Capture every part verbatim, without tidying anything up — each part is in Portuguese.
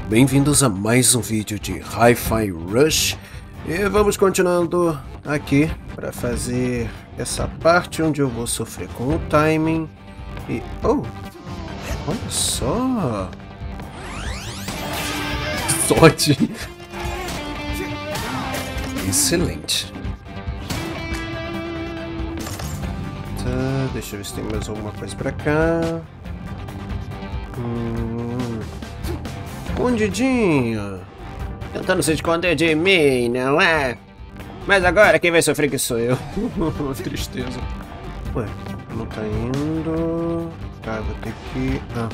bem-vindos a mais um vídeo de Hi-Fi Rush. E vamos continuando aqui para fazer essa parte onde eu vou sofrer com o timing. E... oh! Olha só! Sorte! Excelente! Tá, deixa eu ver se tem mais alguma coisa pra cá. Hum... Escondidinho! Tentando se esconder de mim, não é? Mas agora quem vai sofrer que sou eu. Tristeza. Ué, não tá indo... Tá, vou ter que... ah.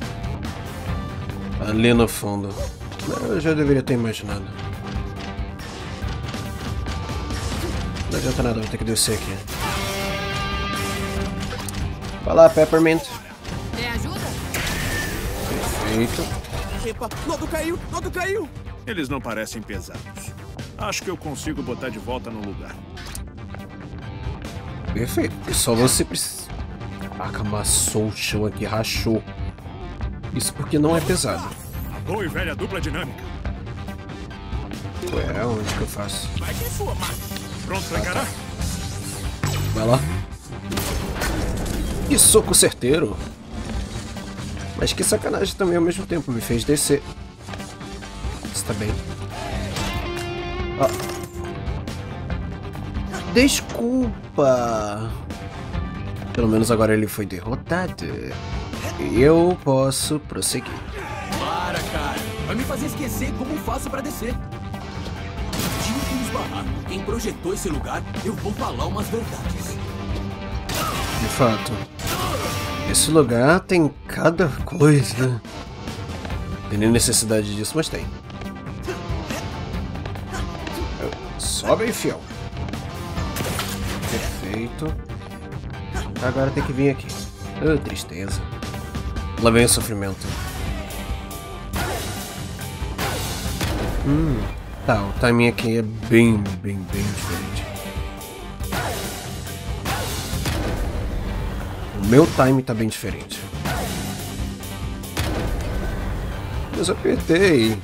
Ali no fundo. Eu já deveria ter imaginado. Não adianta nada, vou ter que descer aqui. Vai lá, Peppermint. Me ajuda? Perfeito. Epa, Nodo caiu! Nodo caiu! Eles não parecem pesados. Acho que eu consigo botar de volta no lugar. Perfeito. E só você precisa... Caraca, amassou o chão aqui, rachou. Isso porque não é pesado. A boa e velha dupla dinâmica. Ué, onde que eu faço? Vai que sua, Mark! Pronto pra encarar? Vai lá. Que soco certeiro. Mas que sacanagem também ao mesmo tempo. Me fez descer. Está bem. Ah. Desculpa. Pelo menos agora ele foi derrotado. E eu posso prosseguir. Para, cara! Vai me fazer esquecer como faço pra descer. Tinha que nos barrar. Quem projetou esse lugar, eu vou falar umas verdades. De fato. Esse lugar tem cada coisa. Tem nem necessidade disso, mas tem. Sobe aí, fiel. Perfeito. Agora tem que vir aqui. Oh, tristeza. Lá vem o sofrimento. Hum. Tá, o timing aqui é bem, bem, bem diferente. O meu time tá bem diferente. Mas eu apertei.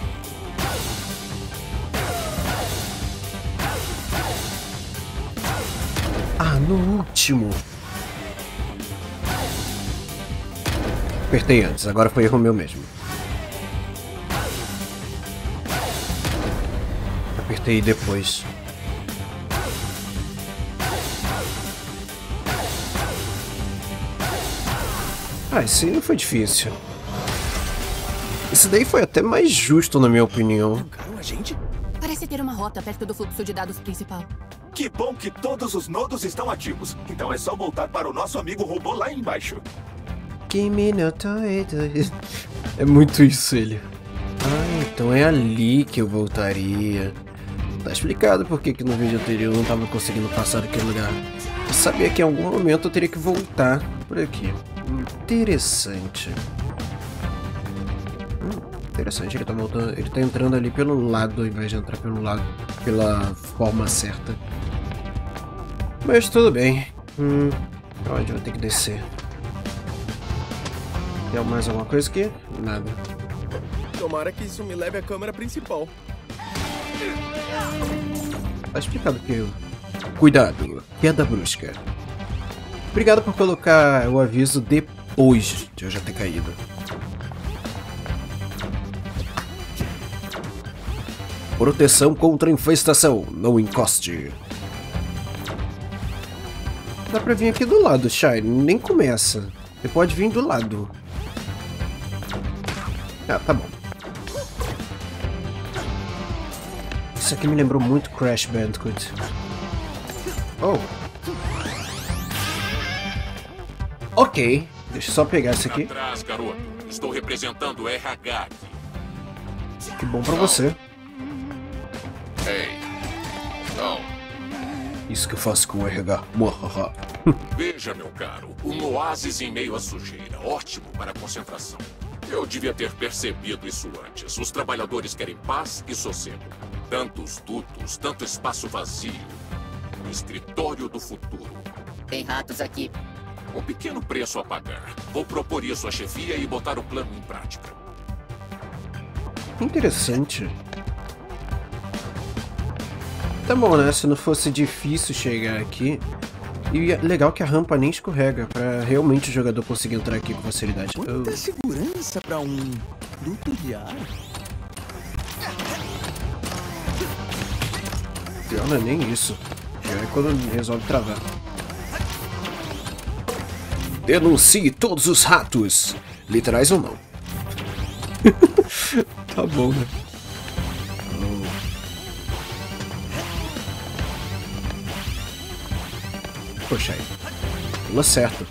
Ah, no último. Apertei antes, agora foi erro meu mesmo. Apertei depois. Ah, esse aí não foi difícil. Esse daí foi até mais justo, na minha opinião. Trancaram a gente? Parece ter uma rota perto do fluxo de dados principal. Que bom que todos os nodos estão ativos. Então é só voltar para o nosso amigo robô lá embaixo. É muito isso, ele. Ah, então é ali que eu voltaria. Tá explicado por que que no vídeo anterior eu não tava conseguindo passar daquele lugar. Eu sabia que em algum momento eu teria que voltar por aqui. Interessante. Hum, interessante, ele tá voltando. Ele tá entrando ali pelo lado ao invés de entrar pelo lado, pela forma certa. Mas tudo bem. Hum, onde eu vou ter que descer? Tem mais alguma coisa aqui? Nada. Tomara que isso me leve à câmera principal. Tá explicado que eu... Cuidado, queda brusca. Obrigado por colocar o aviso depois de eu já ter caído. Proteção contra infestação, não encoste. Dá pra vir aqui do lado, Shine, nem começa. Você pode vir do lado. Ah, tá bom. Isso aqui me lembrou muito Crash Bandicoot. Oh. Ok. Deixa eu só pegar isso aqui. Atrás, garoto. Estou representando o R H aqui. Que bom pra você. Ei. Não. Isso que eu faço com o R H. Muahaha. Veja, meu caro. Um oásis em meio à sujeira. Ótimo para a concentração. Eu devia ter percebido isso antes. Os trabalhadores querem paz e sossego. Tantos dutos, tanto espaço vazio. O escritório do futuro. Tem ratos aqui. Um pequeno preço a pagar. Vou propor isso à chefia e botar o plano em prática. Que interessante. Tá bom, né? Se não fosse difícil chegar aqui. E é legal que a rampa nem escorrega, pra realmente o jogador conseguir entrar aqui com facilidade. Quanta Oh. segurança pra um duto de ar. Pior não é nem isso. Já é quando resolve travar. Denuncie todos os ratos, literais ou não. Tá bom, né? Poxa aí. Pula certo.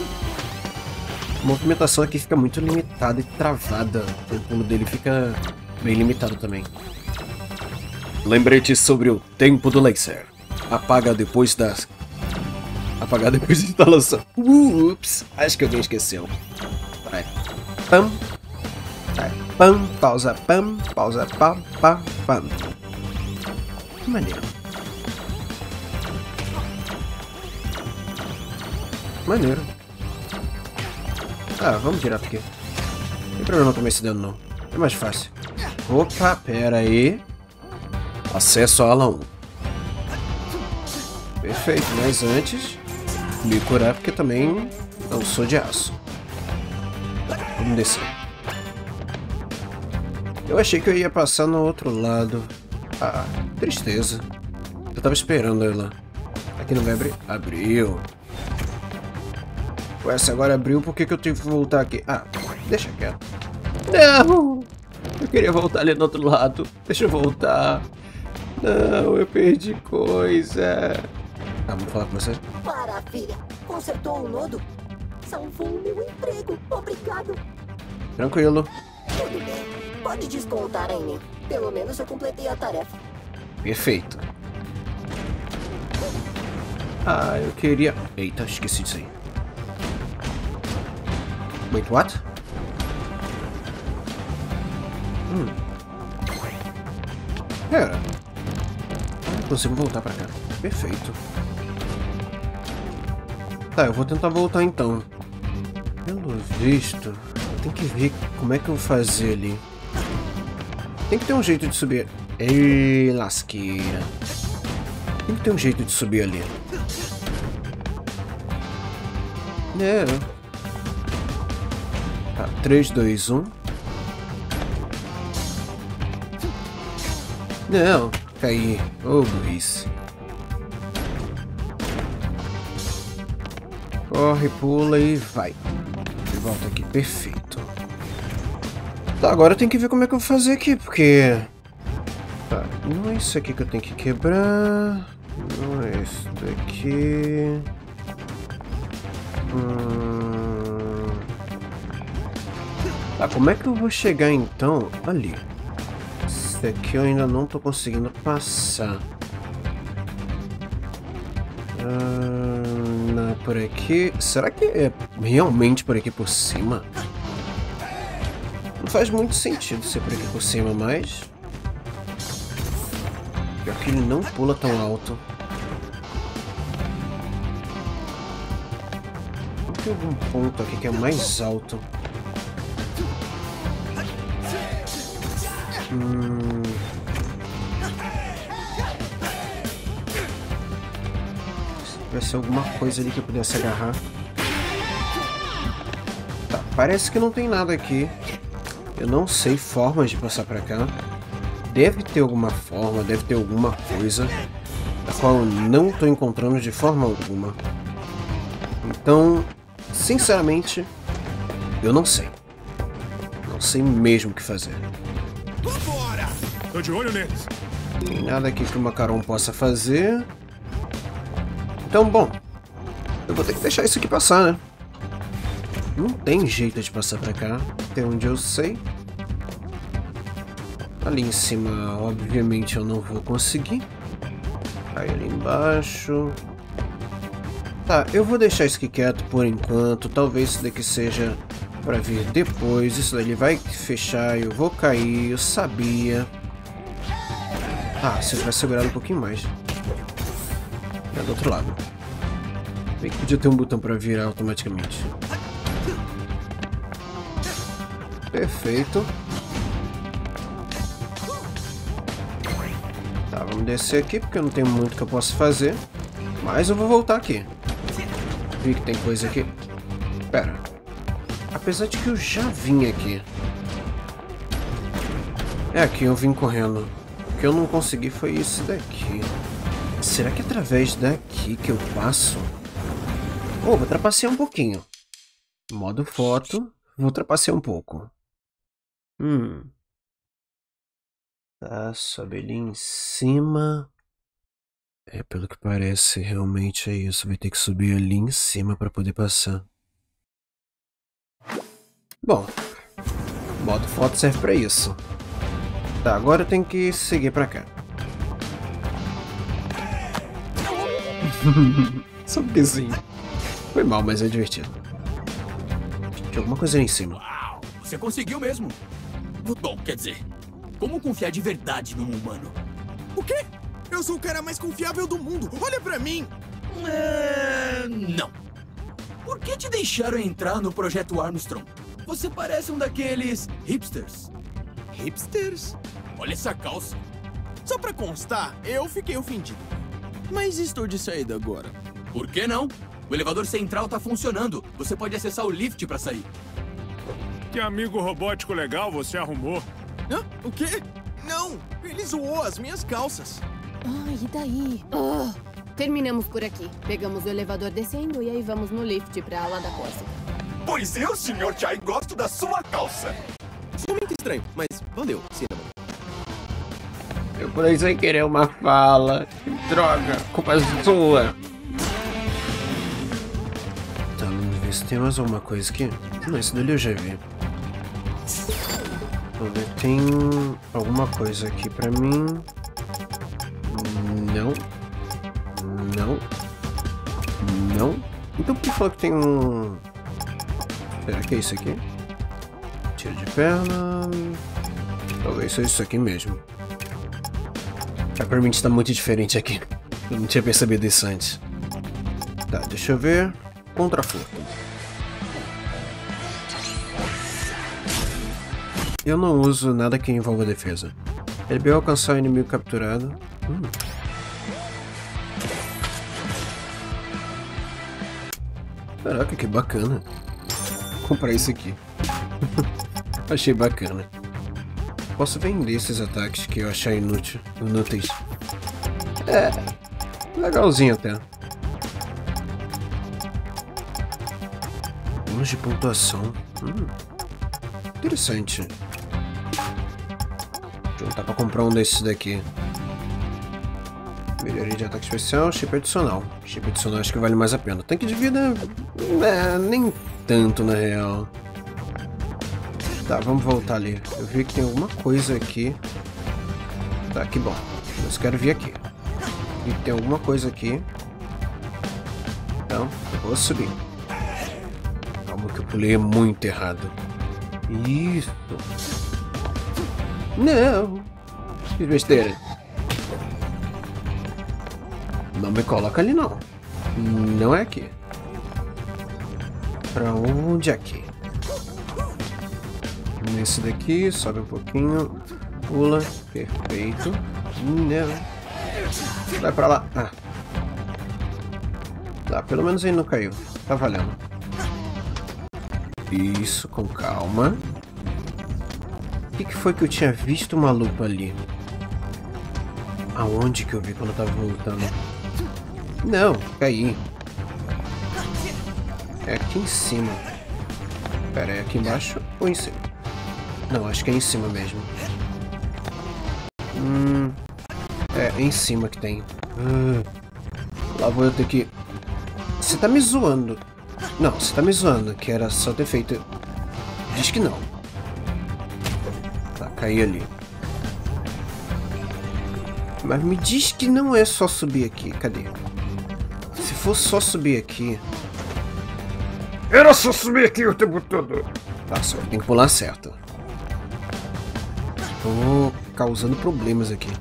A movimentação aqui fica muito limitada e travada. O pulo dele fica bem limitado também. Lembrete sobre o tempo do laser. Apaga depois das... Apagar depois da instalação. Ups, acho que alguém esqueceu. Vai. Pam. Vai. Pam. Pausa. Pam. Pausa. Pam. Pam. Pam. Que maneiro. Maneiro. Ah, vamos direto aqui. Não tem problema tomar esse dano, não. É mais fácil. Opa, pera aí. Acesso à ala um. Perfeito, mas antes me curar porque também não sou de aço. Vamos descer. Eu achei que eu ia passar no outro lado. Ah, tristeza. Eu tava esperando ela. Aqui não vai abrir? Abriu. Ué, se agora abriu, por que que eu tenho que voltar aqui? Ah, deixa quieto. Não! Eu queria voltar ali do outro lado. Deixa eu voltar. Não, eu perdi coisa. Ah, vamos falar com você? Maravilha! Consertou o nodo? Salvou o meu emprego. Obrigado. Tranquilo. Tudo bem. Pode descontar em mim. Pelo menos eu completei a tarefa. Perfeito. Ah, eu queria... Eita, esqueci disso aí. Wait, what? Hum. Pera. Eu consigo voltar pra cá. Perfeito. Tá, eu vou tentar voltar então. Pelo visto, tem que ver como é que eu vou fazer ali. Tem que ter um jeito de subir. Ei, lasqueira. Tem que ter um jeito de subir ali. É. Tá, três, dois, um. Não, caí. Ô, burrice. Corre, pula e vai. De volta aqui, perfeito. Tá, agora eu tenho que ver como é que eu vou fazer aqui, porque... Tá, não é isso aqui que eu tenho que quebrar. Não é isso daqui. Hum... Tá, como é que eu vou chegar então ali? Esse aqui eu ainda não tô conseguindo passar. Ah, não é por aqui. Será que é realmente por aqui por cima? Não faz muito sentido ser por aqui por cima, mas... Pior que ele não pula tão alto. Tem algum ponto aqui que é mais alto. Hum... Vai ser alguma coisa ali que eu pudesse agarrar. Tá, parece que não tem nada aqui. Eu não sei formas de passar pra cá. Deve ter alguma forma, deve ter alguma coisa da qual eu não estou encontrando de forma alguma. Então, sinceramente, eu não sei. Não sei mesmo o que fazer. Vambora! Tô de olho neles. Tem nada aqui que o Macaron possa fazer. Então, bom, eu vou ter que deixar isso aqui passar, né? Não tem jeito de passar pra cá, até onde eu sei. Ali em cima, obviamente, eu não vou conseguir. Aí ali embaixo. Tá, eu vou deixar isso aqui quieto por enquanto. Talvez isso daqui seja pra vir depois. Isso daí vai fechar, eu vou cair, eu sabia. Ah, se eu tivesse segurado um pouquinho mais. É do outro lado. Bem que podia ter um botão pra virar automaticamente. Tá, vamos descer aqui, porque eu não tenho muito que eu possa fazer. Mas eu vou voltar aqui. Vi que tem coisa aqui. Pera. Apesar de que eu já vim aqui. É, aqui eu vim correndo. O que eu não consegui foi isso daqui. Será que é através daqui que eu passo? Oh, vou trapacear um pouquinho. Modo foto. Vou trapacear um pouco. Hum. Tá, sobe ali em cima. É, pelo que parece, realmente é isso. Vai ter que subir ali em cima para poder passar. Bom, modo foto serve para isso. Tá, agora eu tenho que seguir para cá. Só porque sim. Foi mal, mas é divertido. Tinha alguma coisa ali em cima. Uau, você conseguiu mesmo. Bom, quer dizer, como confiar de verdade num humano? O quê? Eu sou o cara mais confiável do mundo. Olha pra mim. É... Não. Por que te deixaram entrar no Projeto Armstrong? Você parece um daqueles hipsters. Hipsters? Olha essa calça. Só pra constar, eu fiquei ofendido. Mas estou de saída agora. Por que não? O elevador central tá funcionando. Você pode acessar o lift pra sair. Que amigo robótico legal você arrumou. Hã? O quê? Não! Ele zoou as minhas calças. Ai, e daí? Ah, terminamos por aqui. Pegamos o elevador descendo e aí vamos no lift pra aula da Corsa. Pois eu, senhor Chai, gosto da sua calça. Muito estranho, mas valeu, Cinnamon. Eu pulei sem querer uma fala. Droga, culpa sua. Tá, vamos ver se tem mais alguma coisa aqui. Não, esse dali eu já vi. Vamos ver, tem alguma coisa aqui pra mim. Não. Não. Não. Então por que falou que tem um... Será que é isso aqui? Tiro de perna... Talvez seja isso aqui mesmo. É, pra mim está muito diferente aqui. Eu não tinha percebido isso antes. Tá, deixa eu ver. Contrafurto. Eu não uso nada que envolva defesa. L B alcançar o inimigo capturado. Hum. Caraca, que bacana. Vou comprar isso aqui. Achei bacana. Posso vender esses ataques que eu achei inútil, inúteis. É, legalzinho até. Bônus de pontuação. Hum, interessante. Juntar pra comprar um desses daqui. Melhoria de ataque especial, chip adicional. Chip adicional acho que vale mais a pena. Tanque de vida, é, nem tanto na real. Tá, vamos voltar ali. Eu vi que tem alguma coisa aqui. Tá, que bom. Mas quero vir aqui. Vi que tem alguma coisa aqui. Então, eu vou subir. Calma que eu pulei muito errado. Isso. Não. Fiz besteira. Não me coloca ali não. Não é aqui. Pra onde é aqui? Nesse daqui, sobe um pouquinho. Pula. Perfeito. Não. Vai pra lá. Ah. Tá, pelo menos ele não caiu. Tá valendo. Isso, com calma. O que, que foi que eu tinha visto uma lupa ali? Aonde que eu vi quando eu tava voltando? Não, caí. É aqui em cima. Pera, é aqui embaixo ou em cima? Não, acho que é em cima mesmo. Hum, é, é em cima que tem. Uh, lá vou eu ter que... Você tá me zoando. Não, você tá me zoando, que era só ter feito... Diz que não. Tá, caí ali. Mas me diz que não é só subir aqui. Cadê? Se for só subir aqui... Era só subir aqui o tempo todo. Tá, só tem que pular certo. Tô causando problemas aqui.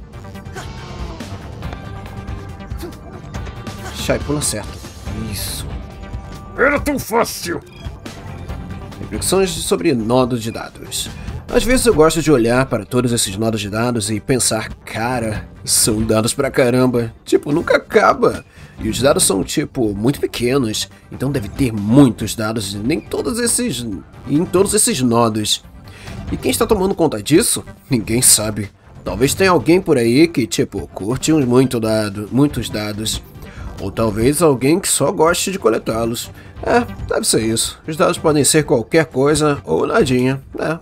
Shai, pula certo. Isso. Era tão fácil. Reflexões sobre nodos de dados. Às vezes eu gosto de olhar para todos esses nodos de dados e pensar, cara, são dados pra caramba. Tipo, nunca acaba. E os dados são, tipo, muito pequenos. Então deve ter muitos dados nem todos esses, em todos esses nodos. E quem está tomando conta disso? Ninguém sabe. Talvez tenha alguém por aí que, tipo, curte muito dado, muitos dados. Ou talvez alguém que só goste de coletá-los. É, deve ser isso. Os dados podem ser qualquer coisa ou nadinha, né?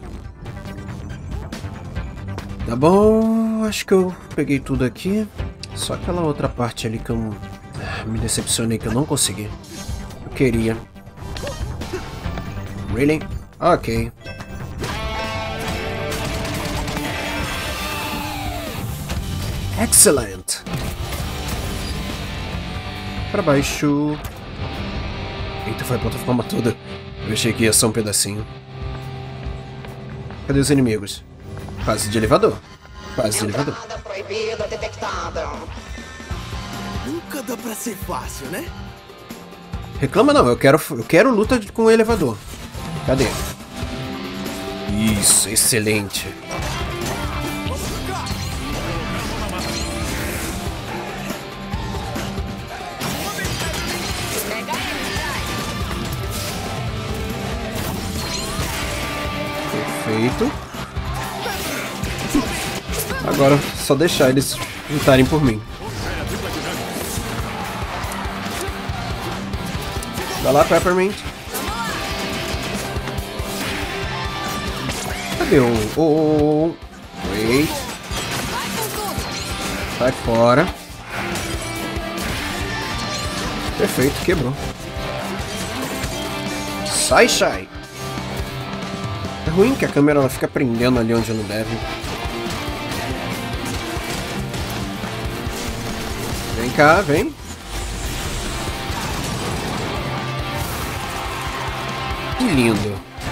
Tá bom, acho que eu peguei tudo aqui. Só aquela outra parte ali que eu me decepcionei que eu não consegui. Eu queria. Really? Ok. Excellent. Pra baixo. Eita, foi a plataforma toda. Eu achei que ia ser um pedacinho. Cadê os inimigos? Fase de elevador. Fase de elevador. Nunca dá pra ser fácil, né? Reclama não, eu quero, eu quero luta com o elevador. Cadê? Isso, excelente. Perfeito. Agora só deixar eles lutarem por mim. Vai lá, Peppermint. Cadê o... Oh, wait. Sai fora. Perfeito, quebrou. Sai, sai. É ruim que a câmera ela fica prendendo ali onde não deve. Vem cá, vem. Que lindo.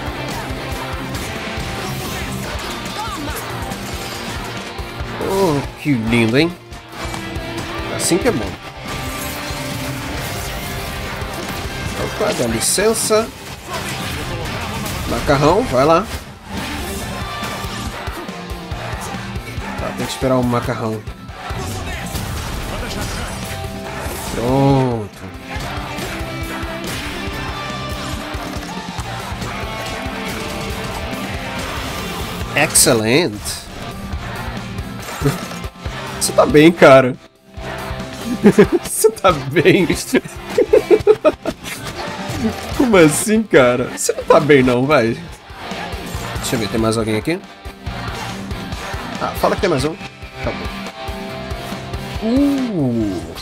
Oh, que lindo, hein? Assim que é bom. Opa, dá licença. Macarrão, vai lá. Tá, tem que esperar o macarrão. Pronto. Excelente. Você tá bem, cara. Você tá bem. Como assim, cara? Você não tá bem não, vai. Deixa eu ver, tem mais alguém aqui? Ah, fala que tem mais um. Tá bom. Uh!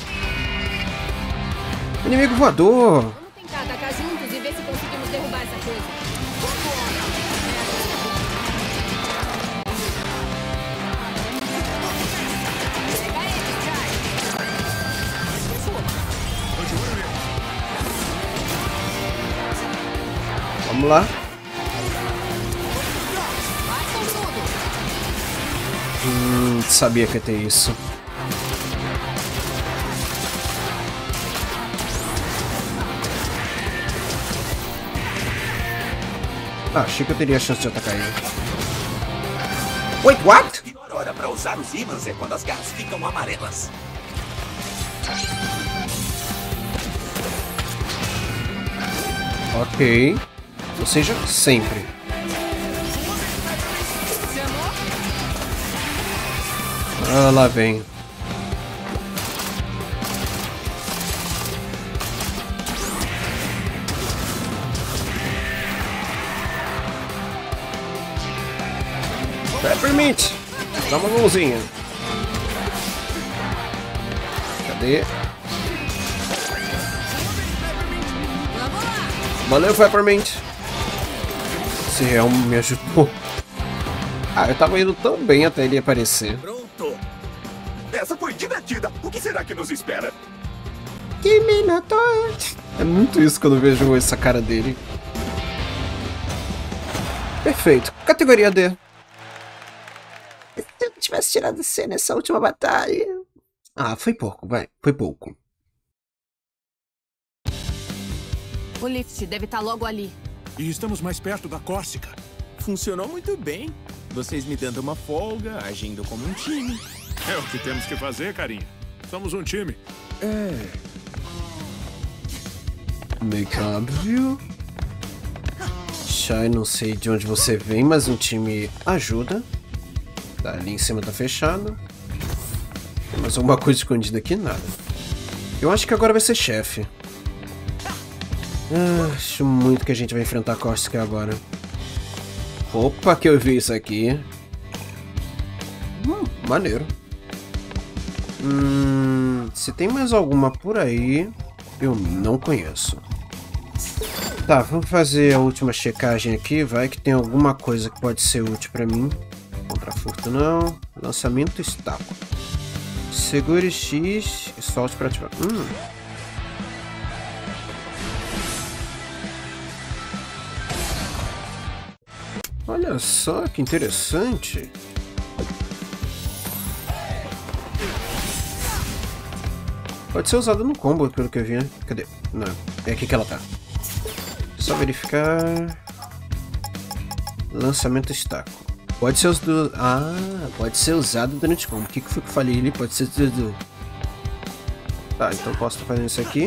Inimigo voador! Vamos tentar atacar juntos e ver se conseguimos derrubar essa coisa. Vamos lá. Hum, sabia que ia ter isso. Ah, achei que eu teria a chance de atacar ele. Wait, what? A pior hora pra usar os ímãs é quando as garras ficam amarelas. Ok. Ou seja, sempre. Ah, lá vem. Peppermint! Dá uma mãozinha. Cadê? Valeu, Peppermint! Esse real me ajudou. Ah, eu tava indo tão bem até ele aparecer. Pronto! Essa foi divertida! O que será que nos espera? Que Minotaur! É muito isso quando eu vejo essa cara dele. Perfeito. Categoria D. Se eu tivesse tirado C nessa última batalha... Ah, foi pouco, vai. Foi pouco. O lift deve estar logo ali. E estamos mais perto da Córcega. Funcionou muito bem. Vocês me dando uma folga, agindo como um time. É o que temos que fazer, carinha. Somos um time. É. Meio que óbvio. Shai, não sei de onde você vem, mas um time ajuda. Tá, ali em cima tá fechado. Tem mais alguma coisa escondida aqui? Nada. Eu acho que agora vai ser chefe. Ah, acho muito que a gente vai enfrentar a Córcega agora. Opa, que eu vi isso aqui. Hum, maneiro. Hum, se tem mais alguma por aí, eu não conheço. Tá, vamos fazer a última checagem aqui. Vai que tem alguma coisa que pode ser útil pra mim. Contrafurto não. Lançamento estaco. Segure X e solte pra ativar. Hum. Olha só que interessante. Pode ser usada no combo, pelo que eu vi. Cadê? Não, é aqui que ela tá. Só verificar. Lançamento estaco. Pode ser usado. Ah, pode ser usado durante combo. O que, que foi que eu falei ali? Pode ser tudo. Tá, então posso estar fazendo isso aqui.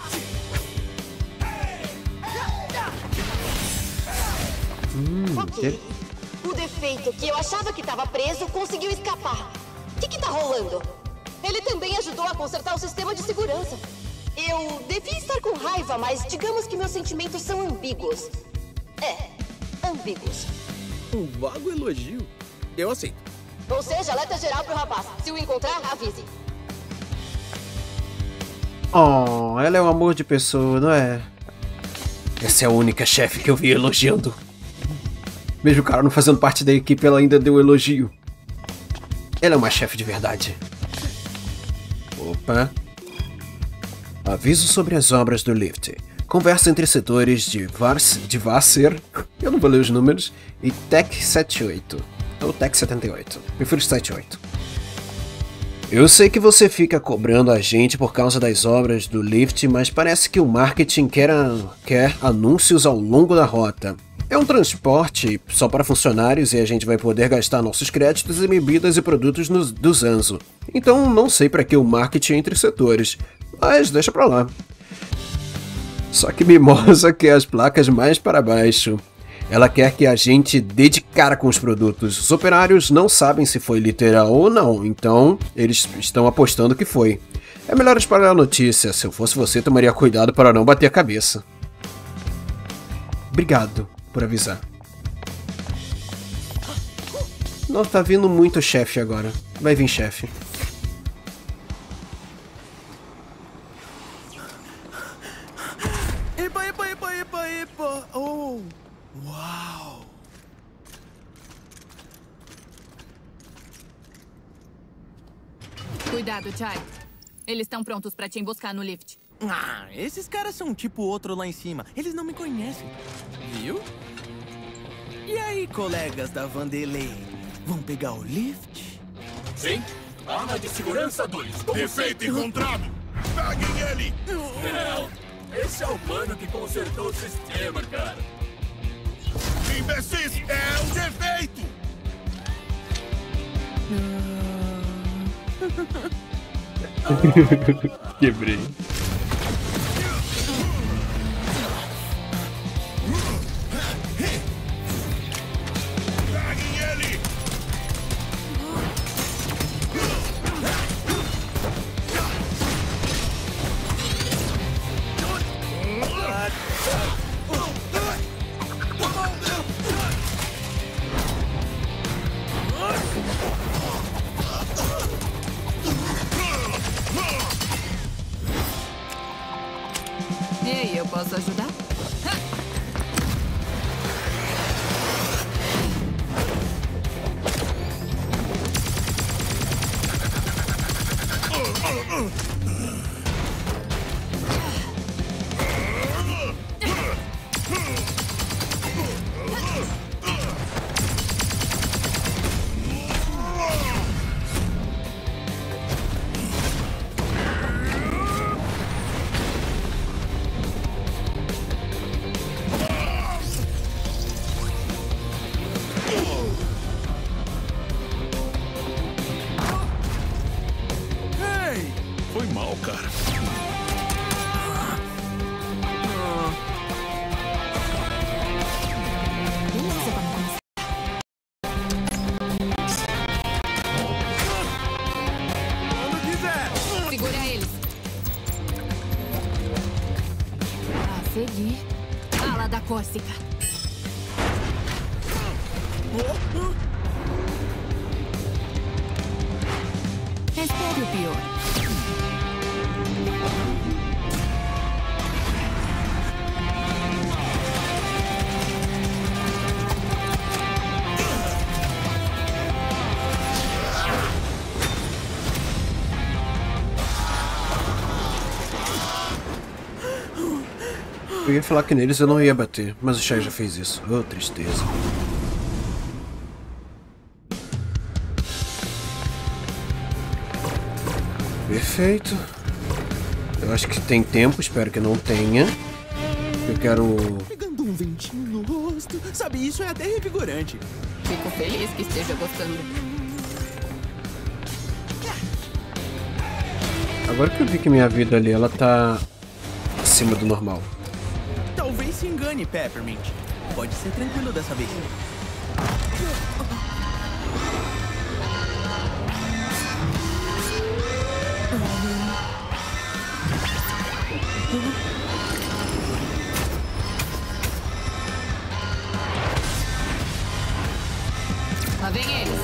Hum, ok. O defeito que eu achava que estava preso conseguiu escapar. O que que tá rolando? Ele também ajudou a consertar o sistema de segurança. Eu devia estar com raiva, mas digamos que meus sentimentos são ambíguos. É, ambíguos. Um vago elogio. Eu aceito. Ou seja, alerta geral pro rapaz. Se o encontrar, avise. Oh, ela é um amor de pessoa, não é? Essa é a única chefe que eu vi elogiando. Mesmo o cara não fazendo parte da equipe, ela ainda deu elogio. Ela é uma chefe de verdade. Opa. Aviso sobre as obras do lift. Conversa entre setores de, Vars, de Vasser, eu não vou ler os números, e Tech setenta e oito. Ou Tech setenta e oito. Prefiro setenta e oito. Eu sei que você fica cobrando a gente por causa das obras do lift, mas parece que o marketing quer, a, quer anúncios ao longo da rota. É um transporte só para funcionários e a gente vai poder gastar nossos créditos em bebidas e produtos no, do Zanzo. Então não sei para que o marketing entre setores, mas deixa pra lá. Só que Mimosa quer as placas mais para baixo. Ela quer que a gente dê de cara com os produtos. Os operários não sabem se foi literal ou não, então eles estão apostando que foi. É melhor espalhar a notícia. Se eu fosse você, tomaria cuidado para não bater a cabeça. Obrigado por avisar. Não, tá vindo muito chefe agora. Vai vir chefe. Epa, epa, epa, epa, epa. Oh, uau. Cuidado, Chai. Eles estão prontos pra te emboscar no lift. Ah, esses caras são tipo outro lá em cima. Eles não me conhecem. Viu? E aí, colegas da Vandelay? Vão pegar o lift? Sim. Arma de segurança dois. Defeito encontrado. Peguem ele. Não. Esse é o mano que consertou o sistema, cara. Imbecis, é um defeito. Quebrei. Ei, eu posso ajudar? mal, cara. Segura eles. A seguir, ala da Córsica. Espere o pior. Eu ia falar que neles eu não ia bater, mas o Shai já fez isso. Oh, tristeza. Perfeito. Eu acho que tem tempo, espero que não tenha. Eu quero... Pegando um ventinho no rosto. Sabe, isso é até revigorante. Fico feliz que esteja gostando. Agora que eu vi que minha vida ali, ela tá acima do normal. Talvez se engane, Peppermint. Pode ser tranquilo dessa vez. Lá vem eles.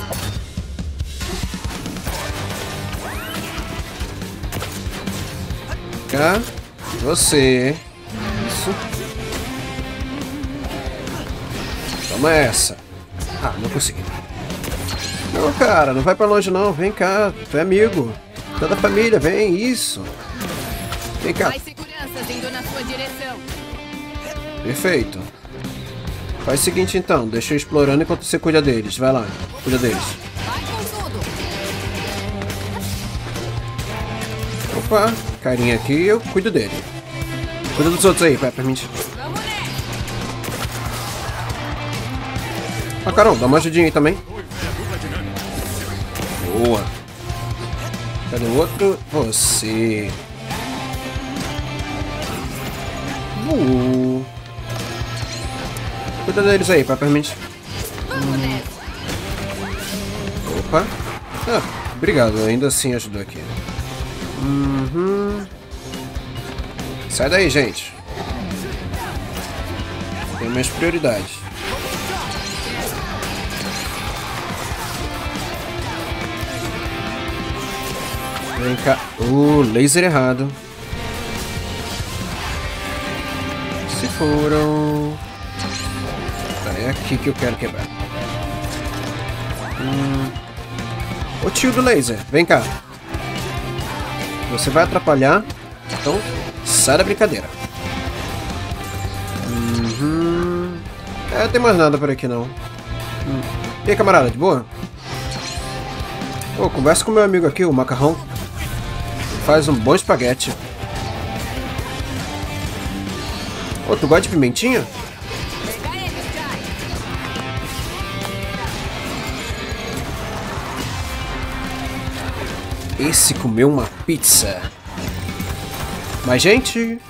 Cá, você. Isso. Toma essa. Ah, não consegui. Não, cara, não vai pra longe não. Vem cá, tu é amigo. Tu é da família, vem, isso. Vem cá. Mais seguranças indo na sua direção. Perfeito. Faz o seguinte então, deixa eu explorando enquanto você cuida deles. Vai lá, cuida deles. Vai com tudo. Opa, carinha aqui, eu cuido dele. Cuida dos outros aí, Peppermint. Vamos nessa. Ah, Carol, dá uma ajudinha aí também. Boa. Cadê o outro? Você. Uh. Cuida deles aí, Peppermint. Vamos nessa. Opa. Ah, obrigado, ainda assim ajudou aqui. Uhum. Sai daí, gente. Tem minhas prioridades. Vem cá. Uh, laser errado. Se foram. Tá, é aqui que eu quero quebrar. Hum. Ô tio do laser, vem cá. Você vai atrapalhar, então sai da brincadeira. Uhum. É, não tem mais nada por aqui não. Hum. E aí, camarada, de boa? Ô, conversa com meu amigo aqui, o Macarrão. Faz um bom espaguete. Ô, tu gosta de pimentinha? Esse comeu uma pizza. Mais gente?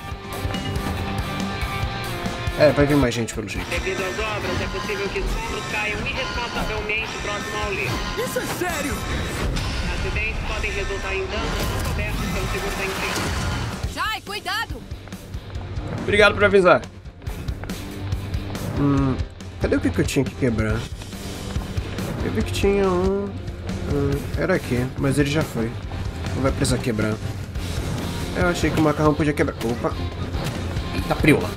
É, vai vir mais gente pelo jeito. Devido às obras, é possível que solos caiam irresponsavelmente próximo ao livro. Isso é sério! Acidentes podem resultar em danos não cobertos pelo seguro da empresa. Jai, cuidado! Obrigado por avisar. Hum, cadê o que, que eu tinha que quebrar? Eu vi que tinha um... Hum, era aqui, mas ele já foi. Não vai precisar quebrar. Eu achei que o macarrão podia quebrar. Opa! Eita, priola!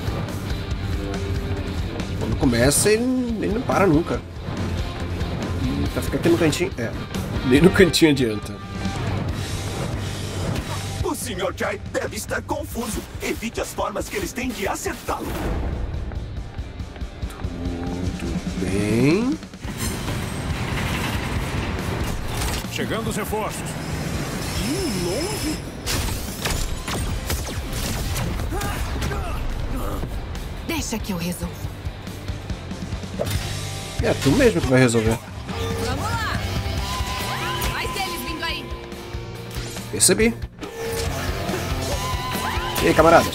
Quando começa, ele, ele não para nunca. Tá, fica aqui no cantinho. É, nem no cantinho adianta. O senhor Jai deve estar confuso. Evite as formas que eles têm de acertá-lo. Tudo bem. Chegando os reforços. Ih, longe? Deixa que eu resolvo. É tu mesmo que vai resolver. Vamos lá! Mais deles vindo aí! Percebi. E aí, camaradas?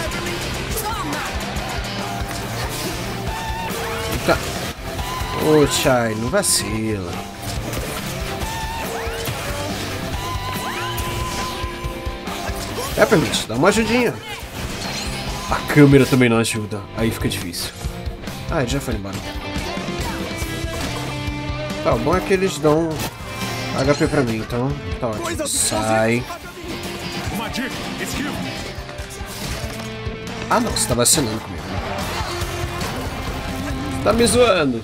Eita. Ô, Chai, não vacila. É, permite, dá uma ajudinha. A câmera também não ajuda, aí fica difícil. Ah, ele já foi embora. Tá, o bom é que eles dão H P pra mim, então tá ótimo. Sai. Ah não, você tá vacinando comigo. Você tá me zoando.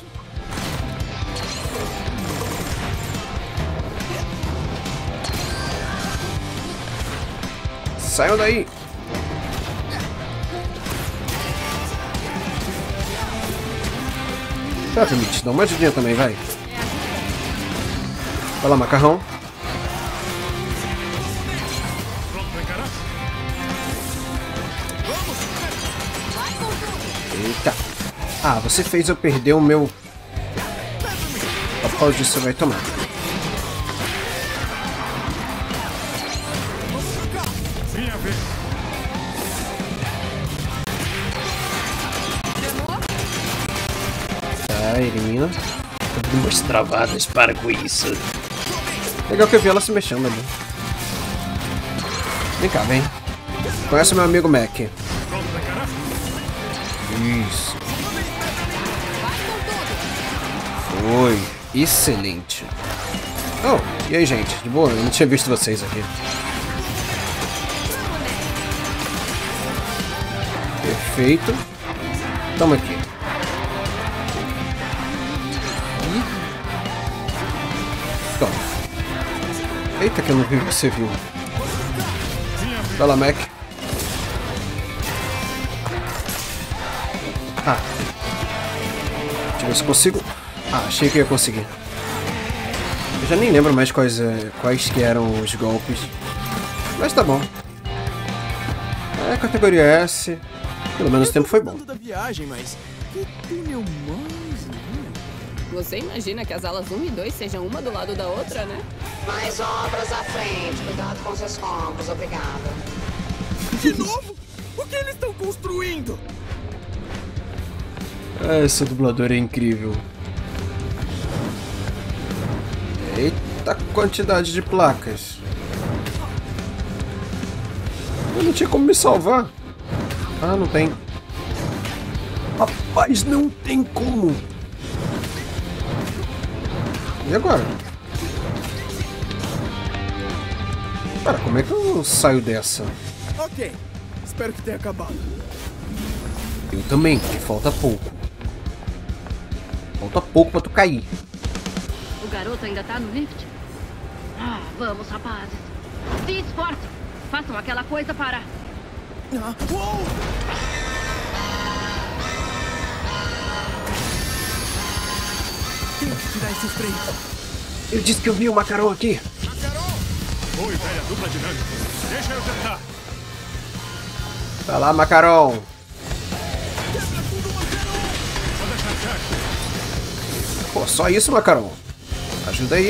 Saiam daí. Tá, permite, dá uma ajudinha também, vai. Vai lá, macarrão. Eita. Ah, você fez eu perder o meu... Qual disso você vai tomar? Tá, elimina. Tô dando umas travadas, para com isso. Legal que eu vi ela se mexendo ali. Vem cá, vem. Conhece meu amigo Mac. Isso. Foi. Excelente. Oh, e aí, gente? De boa? Eu não tinha visto vocês aqui. Perfeito. Toma aqui. E... Toma. Eita, que eu não vi o que você viu. Vai lá, Mac. Ah. Deixa eu ver se consigo. Ah, achei que eu ia conseguir. Eu já nem lembro mais quais, quais que eram os golpes. Mas tá bom. É, categoria S. Pelo menos o tempo foi bom. Da viagem, mas que túnel mais, né? Você imagina que as alas um e dois sejam uma do lado da outra, né? Mais obras à frente. Cuidado com seus combos. Obrigada. De novo? O que eles estão construindo? Esse dublador é incrível. Eita quantidade de placas. Eu não tinha como me salvar. Ah, não tem. Rapaz, não tem como. E agora? Cara, como é que eu saio dessa? Ok, espero que tenha acabado. Eu também, porque falta pouco. Falta pouco pra tu cair. O garoto ainda tá no lift? Ah, vamos, rapazes. Se esforcem. Façam aquela coisa para... Ah, uou! Tenho que tirar esses três. Eu disse que eu vi o Macarão aqui. Macarão! Oi, velha dupla dinâmica. Deixa eu tentar. Vai lá, Macarão. Pô, só isso, Macarão. Ajuda aí.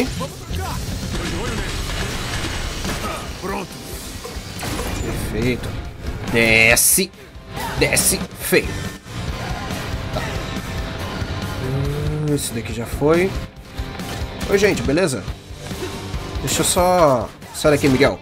Pronto. Perfeito. Desce. Desce. Feio. Tá. Hum, esse daqui já foi. Oi, gente, beleza? Deixa eu só... Sai daqui, Miguel.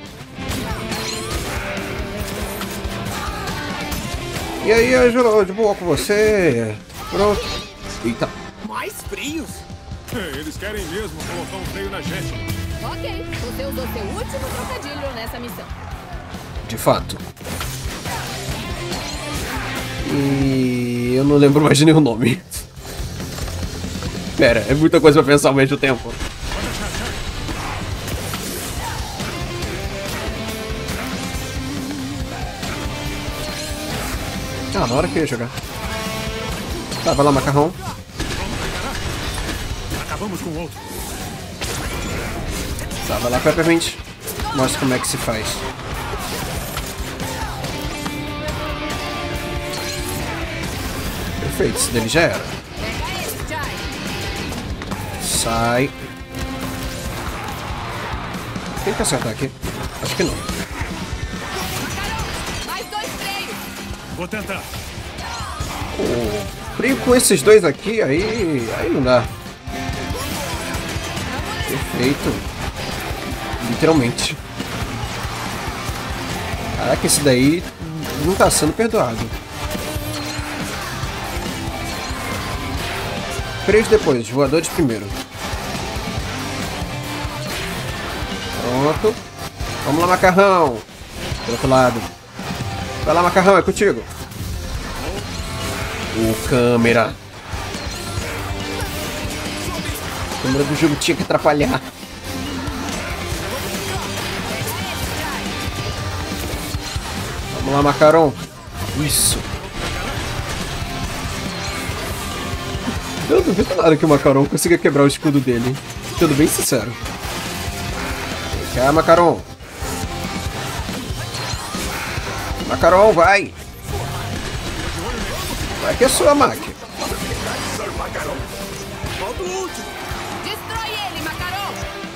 E aí, eu de boa com você. Pronto. Eita. Mais frios? Eles querem mesmo colocar um freio na gente. Ok, você usou seu último trocadilho nessa missão. De fato. E eu não lembro mais de nenhum nome. Pera, é muita coisa pra pensar ao mesmo tempo. Ah, na hora que eu ia jogar. Tá, vai lá, Macarrão. Acabamos com o outro. Tá, vai lá, Peppermint. Mostra como é que se faz. Perfeito, esse dele já era. Sai. Tem que acertar aqui? Acho que não. Vou tentar. O frio com esses dois aqui, aí, aí não dá. Perfeito. Literalmente. Caraca, esse daí não tá sendo perdoado. Freios depois, voadores primeiro. Pronto. Vamos lá, macarrão. Do outro lado. Vai lá, macarrão, é contigo. O câmera. A câmera do jogo tinha que atrapalhar. Vamos lá, macarrão. Isso. Eu não duvido nada que o macarrão consiga quebrar o escudo dele. Sendo bem sincero. Vem cá, macarrão. Macarrão, vai! Vai que é sua máquina. Destrói ele, Macarão!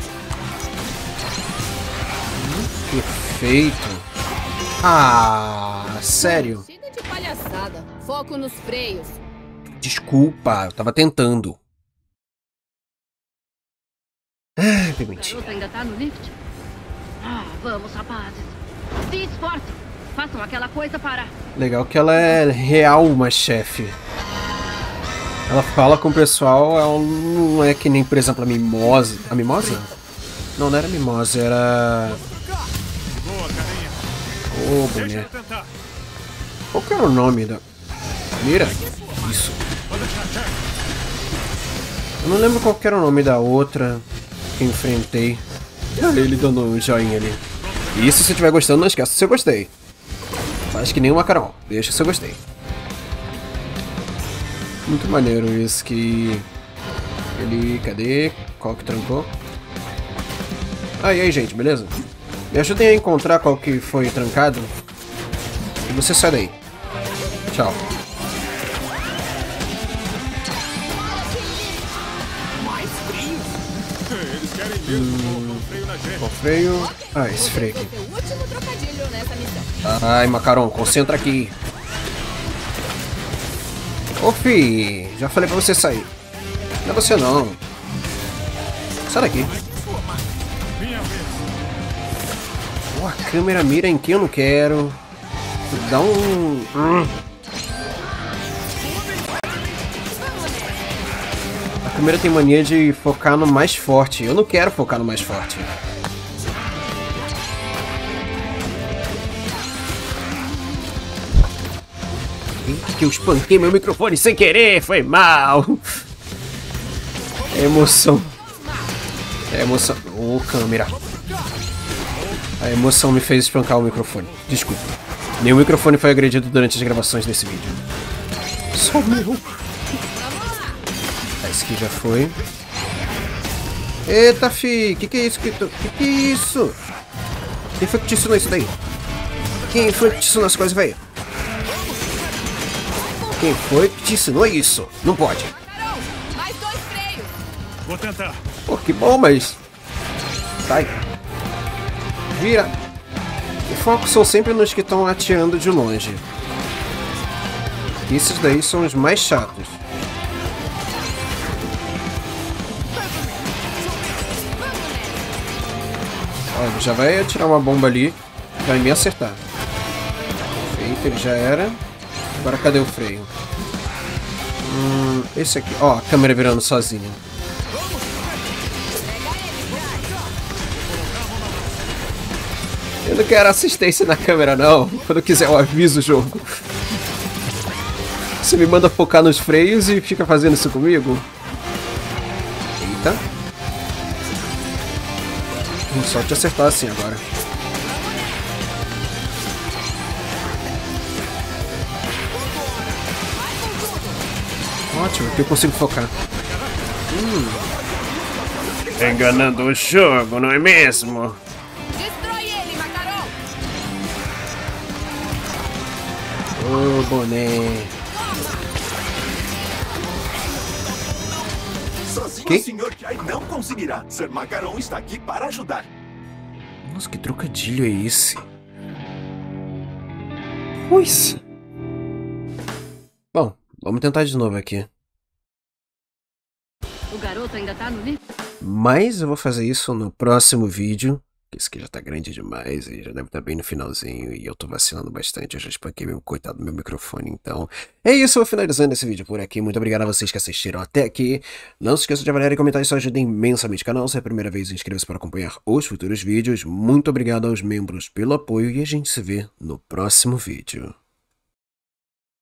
Perfeito. Ah, sério? Chega de palhaçada. Foco nos freios. Desculpa, eu tava tentando. Ah, permiti. O garoto ainda tá no lift? Ah, vamos, rapazes. Se esforcem. Façam aquela coisa parar. Legal que ela é real uma chefe. Ela fala com o pessoal, ela não é que nem, por exemplo, a Mimosa. A Mimosa? Não, não era Mimosa, era... Ô, oh, boné. Qual que era o nome da... Mira? Isso. Eu não lembro qual que era o nome da outra que enfrentei. Olha ele dando um joinha ali. E se você estiver gostando, não esqueça se eu gostei. Faz que nem o macarrão. Deixa se eu gostei. Muito maneiro isso que... Ele... Cadê? Qual que trancou? Ah, e aí, gente, beleza? Me ajudem a encontrar qual que foi trancado. E você sai daí. Tchau. Hum, qual freio? Ah, esse freio aqui. Ai, macarrão, concentra aqui. Ô, fi, já falei pra você sair. Não é você não. Sai daqui. Oh, a câmera mira em quem eu não quero. Dá um... Hum. A câmera tem mania de focar no mais forte. Eu não quero focar no mais forte. Eita, que eu espanquei meu microfone sem querer. Foi mal. É emoção. É emoção. Ô, oh, câmera. A emoção me fez espancar o microfone. Desculpa. Nenhum microfone foi agredido durante as gravações desse vídeo. Só meu. Esse aqui já foi. Eita, fi. Que que é isso? Que, tu... que que é isso? Quem foi que te ensinou isso daí? Quem foi que te ensinou as coisas, velho? Quem foi que te ensinou isso? Não pode. Vou tentar. Pô, que bom, mas... Sai. Vira. O foco são sempre nos que estão ateando de longe. Esses daí são os mais chatos. Olha, já vai atirar uma bomba ali. Vai me acertar. Perfeito, ele já era. Agora cadê o freio? Hum, esse aqui. Ó, a câmera virando sozinha. Eu não quero assistência na câmera, não. Quando eu quiser, eu aviso o jogo. Você me manda focar nos freios e fica fazendo isso comigo? Eita. Vou só te acertar assim agora. Ótimo, que eu consigo focar. Hum. Enganando o jogo, não é mesmo? Ô, oh, boné. Sozinho que? o senhor Jai não conseguirá. Ser Macarrão está aqui para ajudar. Nossa, que trocadilho é esse? Pois. Vamos tentar de novo aqui. O garoto ainda tá no lift? Mas eu vou fazer isso no próximo vídeo. Esse aqui já tá grande demais e já deve estar bem no finalzinho. E eu tô vacilando bastante, eu já espanquei meu coitado do meu microfone. Então é isso, eu vou finalizando esse vídeo por aqui. Muito obrigado a vocês que assistiram até aqui. Não se esqueça de avaliar e comentar, isso ajuda imensamente o canal. Se é a primeira vez, inscreva-se para acompanhar os futuros vídeos. Muito obrigado aos membros pelo apoio e a gente se vê no próximo vídeo.